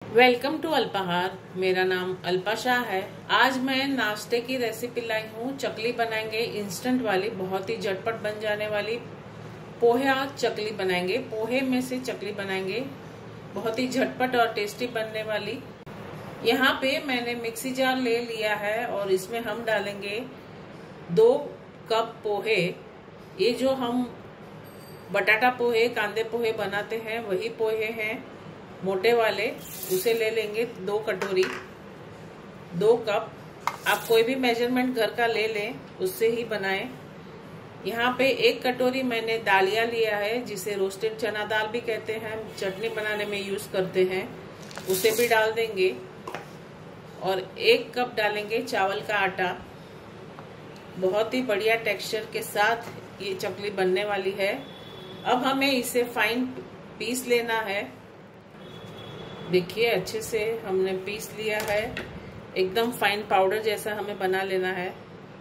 Welcome to अल्पाहार। मेरा नाम अल्पा शाह है। आज मैं नाश्ते की रेसिपी लाई हूँ। चकली बनाएंगे, इंस्टेंट वाली, बहुत ही झटपट बन जाने वाली पोहा चकली बनाएंगे। पोहे में से चकली बनाएंगे, बहुत ही झटपट और टेस्टी बनने वाली। यहाँ पे मैंने मिक्सी जार ले लिया है और इसमें हम डालेंगे 2 कप पोहे। ये जो हम बटाटा पोहे, कांदे पोहे बनाते हैं वही पोहे हैं, मोटे वाले। उसे ले लेंगे 2 कटोरी, 2 कप। आप कोई भी मेजरमेंट घर का ले लें, उससे ही बनाएं। यहाँ पे 1 कटोरी मैंने दालिया लिया है, जिसे रोस्टेड चना दाल भी कहते हैं, चटनी बनाने में यूज करते हैं, उसे भी डाल देंगे। और 1 कप डालेंगे चावल का आटा। बहुत ही बढ़िया टेक्सचर के साथ ये चकली बनने वाली है। अब हमें इसे फाइन पीस लेना है। देखिए अच्छे से हमने पीस लिया है, एकदम फाइन पाउडर जैसा हमें बना लेना है।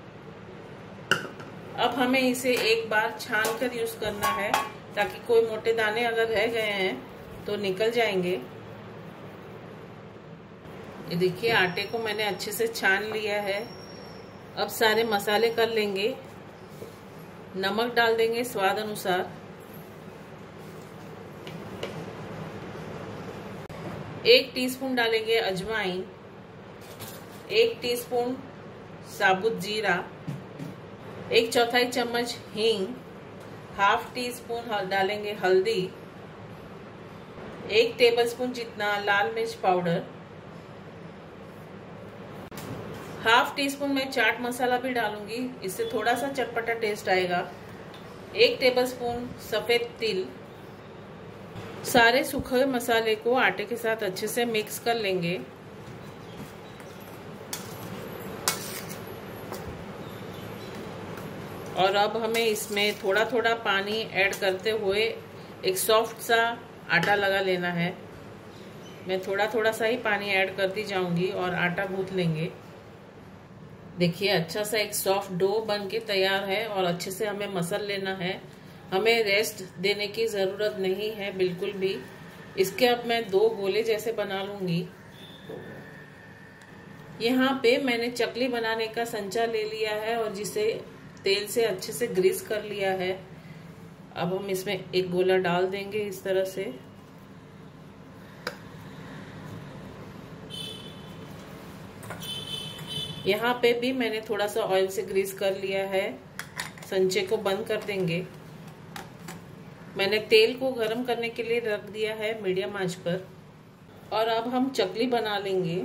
अब हमें इसे एक बार छान कर यूज करना है, ताकि कोई मोटे दाने अगर रह गए हैं तो निकल जाएंगे। ये देखिए आटे को मैंने अच्छे से छान लिया है। अब सारे मसाले कर लेंगे। नमक डाल देंगे स्वाद अनुसार। 1 टीस्पून डालेंगे अजवाइन, 1 टीस्पून साबुत जीरा, 1/4 चम्मच हींग, ½ टीस्पून डालेंगे हल्दी, 1 टेबलस्पून जितना लाल मिर्च पाउडर, ½ टीस्पून में चाट मसाला भी डालूंगी, इससे थोड़ा सा चटपटा टेस्ट आएगा। 1 टेबलस्पून सफेद तिल। सारे सूखे मसाले को आटे के साथ अच्छे से मिक्स कर लेंगे। और अब हमें इसमें थोड़ा थोड़ा पानी ऐड करते हुए एक सॉफ्ट सा आटा लगा लेना है। मैं थोड़ा थोड़ा सा ही पानी ऐड करती जाऊंगी और आटा गूंथ लेंगे। देखिए अच्छा सा एक सॉफ्ट डो बन के तैयार है और अच्छे से हमें मसल लेना है। हमें रेस्ट देने की जरूरत नहीं है बिल्कुल भी। इसके अब मैं 2 गोले जैसे बना लूंगी। यहाँ पे मैंने चकली बनाने का संचा ले लिया है और जिसे तेल से अच्छे से ग्रीस कर लिया है। अब हम इसमें एक गोला डाल देंगे इस तरह से। यहाँ पे भी मैंने थोड़ा सा ऑयल से ग्रीस कर लिया है। संचे को बंद कर देंगे। मैंने तेल को गरम करने के लिए रख दिया है मीडियम आंच पर। और अब हम चकली बना लेंगे।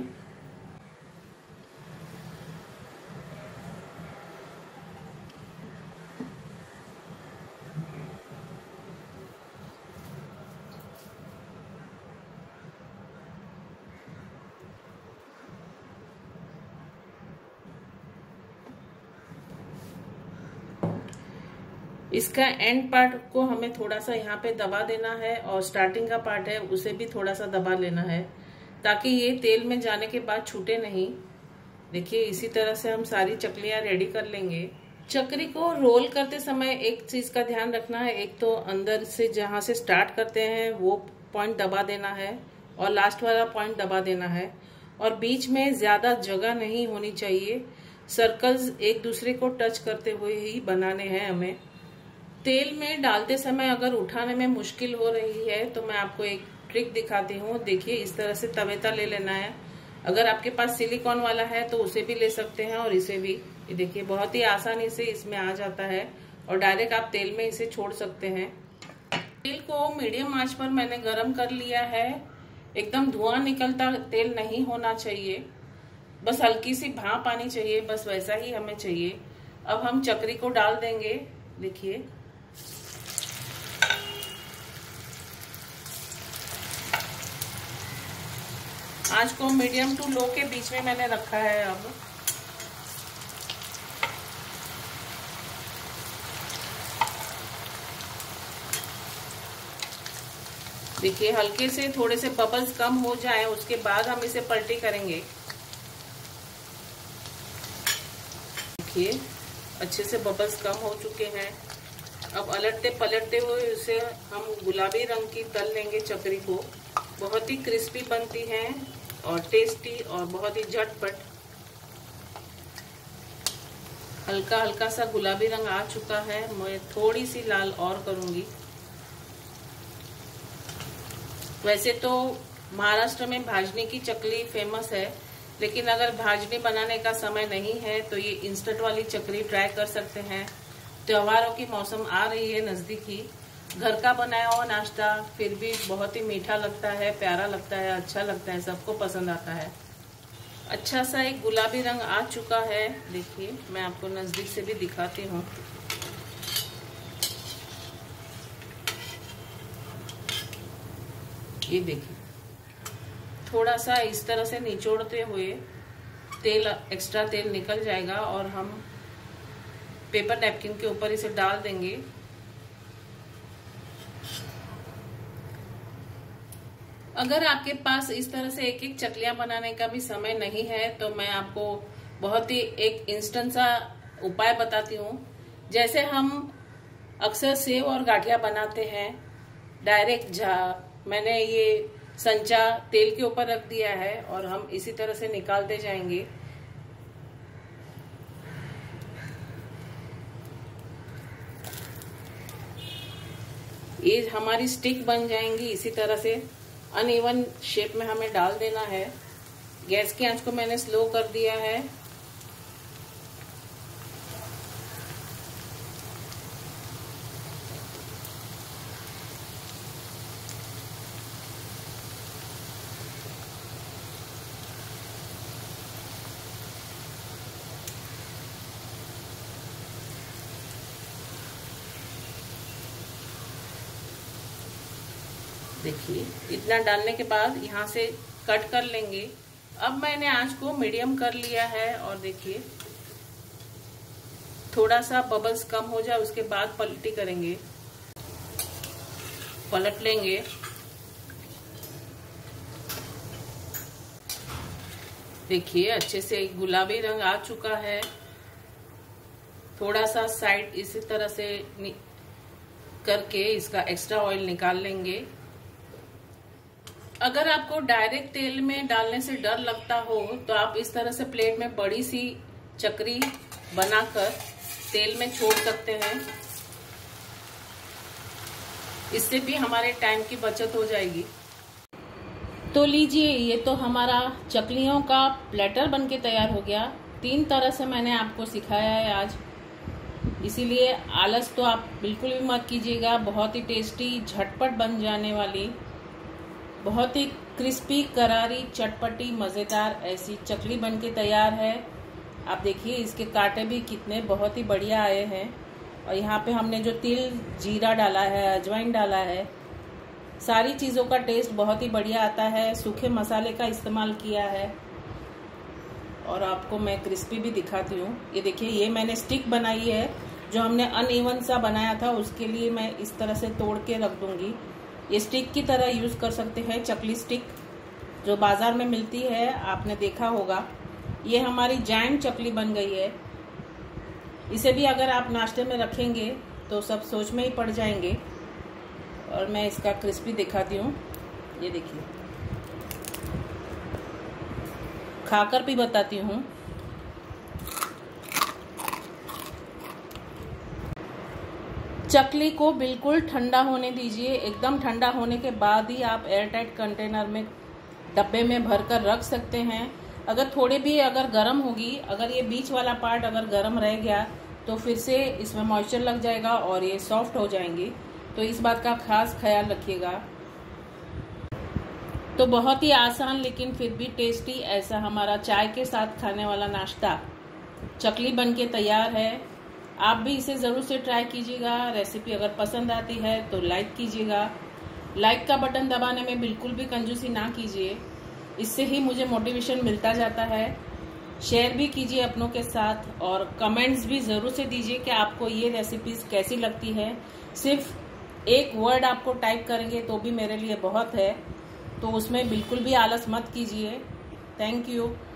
इसका एंड पार्ट को हमें थोड़ा सा यहाँ पे दबा देना है और स्टार्टिंग का पार्ट है उसे भी थोड़ा सा दबा लेना है, ताकि ये तेल में जाने के बाद छूटे नहीं। देखिए इसी तरह से हम सारी चकलियां रेडी कर लेंगे। चकली को रोल करते समय एक चीज का ध्यान रखना है। एक तो अंदर से जहाँ से स्टार्ट करते हैं वो पॉइंट दबा देना है और लास्ट वाला पॉइंट दबा देना है। और बीच में ज्यादा जगह नहीं होनी चाहिए। सर्कल्स एक दूसरे को टच करते हुए ही बनाने हैं हमें। तेल में डालते समय अगर उठाने में मुश्किल हो रही है तो मैं आपको एक ट्रिक दिखाती हूँ। देखिए इस तरह से तवेता ले लेना है। अगर आपके पास सिलिकॉन वाला है तो उसे भी ले सकते हैं और इसे भी। ये देखिए बहुत ही आसानी से इसमें आ जाता है और डायरेक्ट आप तेल में इसे छोड़ सकते हैं। तेल को मीडियम आंच पर मैंने गरम कर लिया है। एकदम धुआं निकलता तेल नहीं होना चाहिए, बस हल्की सी भाप आनी चाहिए, बस वैसा ही हमें चाहिए। अब हम चकली को डाल देंगे। देखिए आंच को मीडियम टू लो के बीच में मैंने रखा है। अब देखिए हल्के से थोड़े से बबल्स कम हो जाए उसके बाद हम इसे पलटी करेंगे। देखिए अच्छे से बबल्स कम हो चुके हैं। अब पलटते हुए इसे हम गुलाबी रंग की तल लेंगे चकरी को। बहुत ही क्रिस्पी बनती हैं और टेस्टी और बहुत ही झटपट। हल्का हल्का सा गुलाबी रंग आ चुका है, मैं थोड़ी सी लाल और करूंगी। वैसे तो महाराष्ट्र में भाजनी की चकली फेमस है, लेकिन अगर भाजनी बनाने का समय नहीं है तो ये इंस्टेंट वाली चकली ट्राई कर सकते हैं। त्योहारों की मौसम आ रही है नजदीकी, घर का बनाया हुआ नाश्ता फिर भी बहुत ही मीठा लगता है, प्यारा लगता है, अच्छा लगता है, सबको पसंद आता है। अच्छा सा एक गुलाबी रंग आ चुका है, देखिए मैं आपको नजदीक से भी दिखाती हूँ। ये देखिए, थोड़ा सा इस तरह से निचोड़ते हुए तेल, एक्स्ट्रा तेल निकल जाएगा और हम पेपर नैपकिन के ऊपर इसे डाल देंगे। अगर आपके पास इस तरह से एक एक चकलियां बनाने का भी समय नहीं है तो मैं आपको बहुत ही एक इंस्टेंट सा उपाय बताती हूँ। जैसे हम अक्सर सेव और गाठिया बनाते हैं, डायरेक्ट मैंने ये संचा तेल के ऊपर रख दिया है और हम इसी तरह से निकालते जाएंगे। ये हमारी स्टिक बन जाएंगी। इसी तरह से अनइवन शेप में हमें डाल देना है। गैस की आंच को मैंने स्लो कर दिया है। देखिए, इतना डालने के बाद यहाँ से कट कर लेंगे। अब मैंने आंच को मीडियम कर लिया है और देखिए थोड़ा सा बबल्स कम हो जाए उसके बाद पलटी करेंगे, पलट लेंगे। देखिए अच्छे से गुलाबी रंग आ चुका है। थोड़ा सा साइड इसी तरह से करके इसका एक्स्ट्रा ऑयल निकाल लेंगे। अगर आपको डायरेक्ट तेल में डालने से डर लगता हो तो आप इस तरह से प्लेट में बड़ी सी चकरी बनाकर तेल में छोड़ सकते हैं। इससे भी हमारे टाइम की बचत हो जाएगी। तो लीजिए, ये तो हमारा चकलियों का प्लेटर बनके तैयार हो गया। 3 तरह से मैंने आपको सिखाया है आज, इसीलिए आलस तो आप बिल्कुल भी मत कीजिएगा। बहुत ही टेस्टी, झटपट बन जाने वाली, बहुत ही क्रिस्पी, करारी, चटपटी, मज़ेदार ऐसी चकली बनके तैयार है। आप देखिए इसके कांटे भी कितने बहुत ही बढ़िया आए हैं। और यहाँ पे हमने जो तिल, जीरा डाला है, अजवाइन डाला है, सारी चीज़ों का टेस्ट बहुत ही बढ़िया आता है। सूखे मसाले का इस्तेमाल किया है। और आपको मैं क्रिस्पी भी दिखाती हूँ। ये देखिए, ये मैंने स्टिक बनाई है। जो हमने अनइवन सा बनाया था उसके लिए मैं इस तरह से तोड़ के रख दूंगी। ये स्टिक की तरह यूज कर सकते हैं, चकली स्टिक जो बाजार में मिलती है, आपने देखा होगा। ये हमारी जायंट चकली बन गई है। इसे भी अगर आप नाश्ते में रखेंगे तो सब सोच में ही पड़ जाएंगे। और मैं इसका क्रिस्पी दिखाती हूँ। ये देखिए, खाकर भी बताती हूँ। चकली को बिल्कुल ठंडा होने दीजिए। एकदम ठंडा होने के बाद ही आप एयरटाइट कंटेनर में, डब्बे में भरकर रख सकते हैं। अगर थोड़ी भी अगर गर्म होगी, अगर ये बीच वाला पार्ट अगर गर्म रह गया तो फिर से इसमें मॉइस्चर लग जाएगा और ये सॉफ्ट हो जाएंगी। तो इस बात का खास ख्याल रखिएगा। तो बहुत ही आसान लेकिन फिर भी टेस्टी ऐसा हमारा चाय के साथ खाने वाला नाश्ता चकली बनके तैयार है। आप भी इसे ज़रूर से ट्राई कीजिएगा। रेसिपी अगर पसंद आती है तो लाइक कीजिएगा। लाइक का बटन दबाने में बिल्कुल भी कंजूसी ना कीजिए, इससे ही मुझे मोटिवेशन मिलता जाता है। शेयर भी कीजिए अपनों के साथ और कमेंट्स भी ज़रूर से दीजिए कि आपको ये रेसिपीज़ कैसी लगती है। सिर्फ एक वर्ड आपको टाइप करेंगे तो भी मेरे लिए बहुत है, तो उसमें बिल्कुल भी आलस मत कीजिए। Thank you.